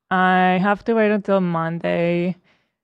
I have to wait until Monday,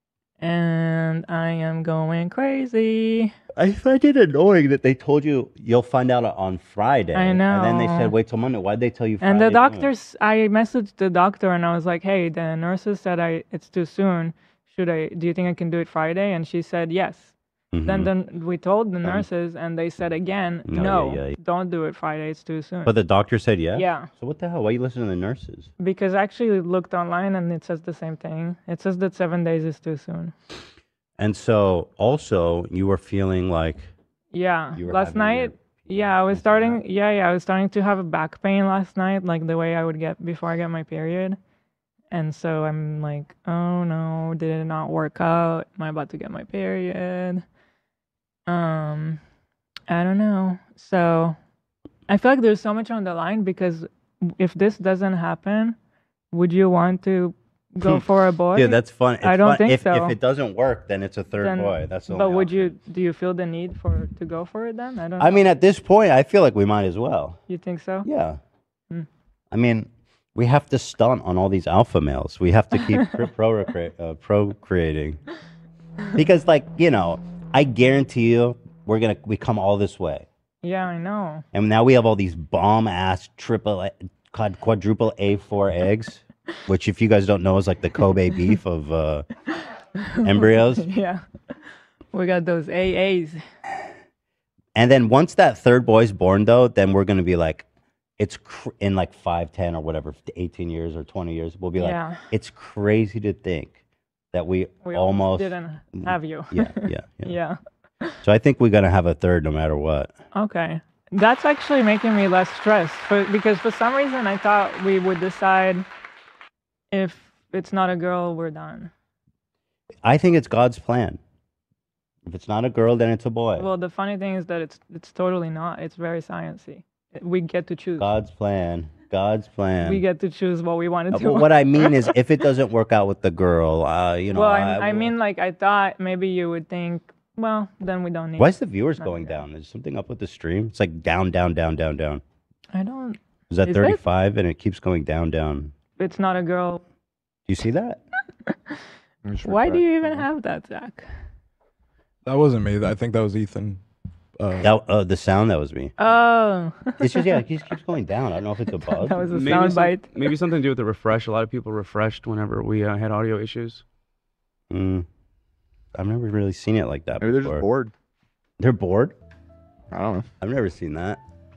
and I am going crazy. I find it annoying that they told you you'll find out on I Friday, and then they said know. wait till Monday. Why'd they tell you And the Friday noon? doctors, I messaged the doctor and I was like, "Hey, the nurses said it's too soon. Do you think I can do it Friday?" And she said yes. Mm-hmm. Then we told the Um, nurses and they said again, no, yeah, "No, yeah. don't do it Friday. It's too But soon." the doctor said yes. Yeah, So what the hell? Why you listen to the nurses? because I actually looked online and it says the same thing. It says that 7 days is too soon. And so also you were feeling like Yeah, you were last having night, your yeah, I was mental map. starting, I was starting to have a back pain last night, like the way I would get before I get my period. And so I'm like, oh no, did it not work out? Am I about to get my period? Um, I don't know. So I feel like there's so much on the line because if this doesn't happen, would you want to go for a Dude, boy? that's fun. I It's don't fun. think If so. it doesn't work, then it's a third Then, boy. That's the but only would you, option. do you feel the need to go for it then? I don't I know. mean, at this point, I feel like we might as well. You think so? Yeah. Hmm. I mean, we have to stunt on all these alpha males. We have to keep procreating because, like, I guarantee you, we come all this way, Yeah, I know. and now we have all these bomb ass quadruple A4 eggs, which, if you guys don't know, is like the Kobe beef of embryos. Yeah. We got those AAs. And then once that third boy's born, though, then we're gonna be like, in like 5, 10, or whatever, 18 years or 20 years, we'll be like, Yeah. it's crazy to think that we We almost almost, didn't have you. yeah, yeah, yeah. Yeah. So I think we're gonna have a third no matter what. Okay. That's actually making me less stressed because for some reason I thought we would decide if it's not a girl, we're done. I think it's God's plan. If it's not a girl, then it's a boy. Well, the funny thing is that it's totally not. It's very sciencey. We get to choose. God's plan. God's plan. We get to choose what we want to do. Well, what I mean is, if it doesn't work out with the girl, Well, I mean, like I thought maybe you would think, well, then we don't need. Why is the viewers another going guy. down? Is something up with the stream? It's like down, down, down, down, down. I don't. Is that Is it? 35 and it keeps going down, down? It's not a girl. Do you see that? Why do you even have that, Zach? That wasn't me. I think that was Ethan. The sound, that was me. Oh. It's just, yeah, it just keeps going down. I don't know if it's a bug. That was a sound bite. Maybe something to do with the refresh. A lot of people refreshed whenever we had audio issues. I've never really seen it like that Maybe they're before. just bored. They're bored? I don't know. I've never seen that.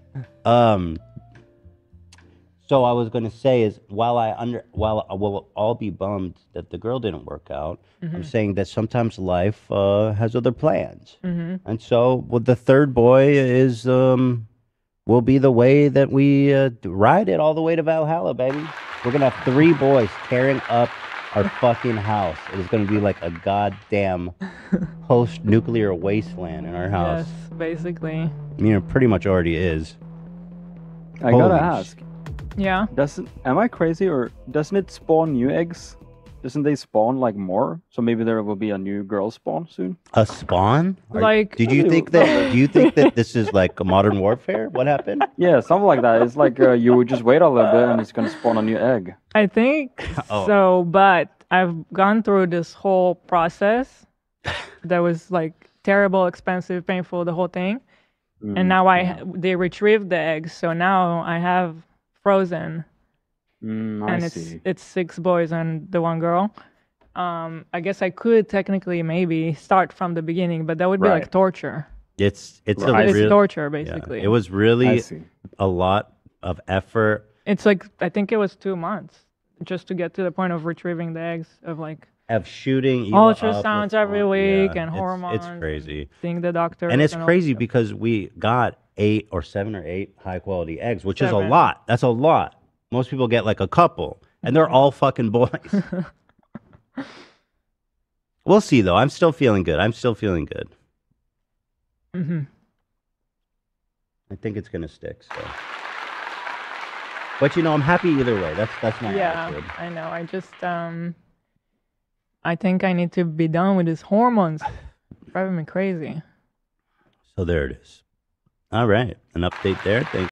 So I was going to say is, while I will all be bummed that the girl didn't work out, I'm saying that sometimes life has other plans. And so, well, the third boy is will be the way that we ride it all the way to Valhalla, baby. We're gonna have 3 boys tearing up our fucking house. It is gonna be like a goddamn post-nuclear wasteland in our house. Yes, basically. I mean, it pretty much already is. I gotta Holy ask. Yeah. Am I crazy, or doesn't it spawn new eggs? Doesn't they spawn like more? So maybe there will be a new girl spawn soon. A spawn? Like- do you think that this is like a modern warfare? What happened? Yeah, something like that. It's like you would just wait a little bit and it's gonna spawn a new egg. I think Oh. so, but I've gone through this whole process that was like terrible, expensive, painful, the whole thing. And now they retrieved the eggs, so now I have frozen, I and see. it's 6 boys and the 1 girl. I guess I could technically maybe start from the beginning, but that would be like Right. torture. It's It's real, torture, yeah, basically. it was I really see. a lot of effort It's like I think it was 2 months just to get to the point of retrieving the eggs of like of shooting Eva up ultrasounds with every horm- week yeah, and it's hormones. crazy. Seeing the doctor. And it's all crazy that because we got 8 or 7 or 8 high quality eggs, which is a 7. lot. That's a lot. Most people get like a couple, and they're all fucking boys. We'll see, though. I'm still feeling good. Mhm. I think it's gonna stick. So, but I'm happy either way. That's my Yeah, attitude. I know. I just I think I need to be done with these hormones. Driving me crazy. So there it is. All right, an update there. Thank